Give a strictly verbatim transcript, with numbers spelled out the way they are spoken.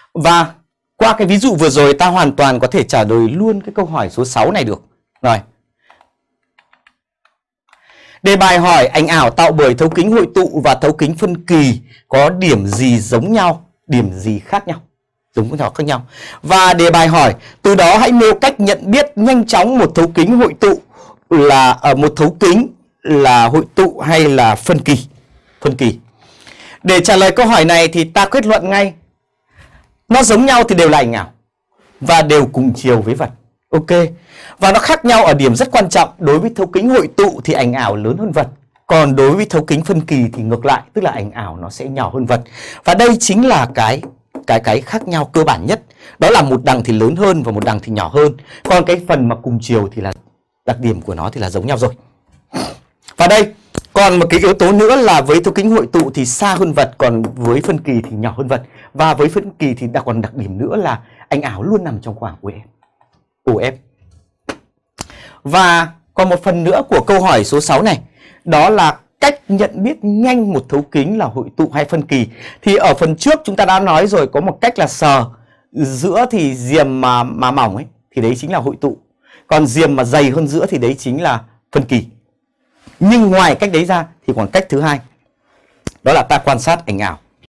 Và qua cái ví dụ vừa rồi ta hoàn toàn có thể trả lời luôn cái câu hỏi số sáu này được. Rồi. Đề bài hỏi ảnh ảo tạo bởi thấu kính hội tụ và thấu kính phân kỳ có điểm gì giống nhau, điểm gì khác nhau? Giống nhau khác nhau. Và đề bài hỏi từ đó hãy nêu cách nhận biết nhanh chóng một thấu kính hội tụ là ở một thấu kính là hội tụ hay là phân kỳ. Phân kỳ. Để trả lời câu hỏi này thì ta kết luận ngay. Nó giống nhau thì đều là ảnh ảo và đều cùng chiều với vật. Ok. Và nó khác nhau ở điểm rất quan trọng. Đối với thấu kính hội tụ thì ảnh ảo lớn hơn vật. Còn đối với thấu kính phân kỳ thì ngược lại, tức là ảnh ảo nó sẽ nhỏ hơn vật. Và đây chính là cái cái cái khác nhau cơ bản nhất. Đó là một đằng thì lớn hơn và một đằng thì nhỏ hơn. Còn cái phần mà cùng chiều thì là đặc điểm của nó thì là giống nhau rồi. Và đây, còn một cái yếu tố nữa là với thấu kính hội tụ thì xa hơn vật, còn với phân kỳ thì nhỏ hơn vật. Và với phân kỳ thì đặc còn đặc điểm nữa là ảnh ảo luôn nằm trong khoảng u ép. u ép. Và còn một phần nữa của câu hỏi số sáu này, đó là cách nhận biết nhanh một thấu kính là hội tụ hay phân kỳ. Thì ở phần trước chúng ta đã nói rồi, có một cách là sờ giữa thì diềm mà mà mỏng ấy thì đấy chính là hội tụ. Còn diềm mà dày hơn giữa thì đấy chính là phân kỳ. Nhưng ngoài cách đấy ra thì còn cách thứ hai, đó là ta quan sát ảnh ảo.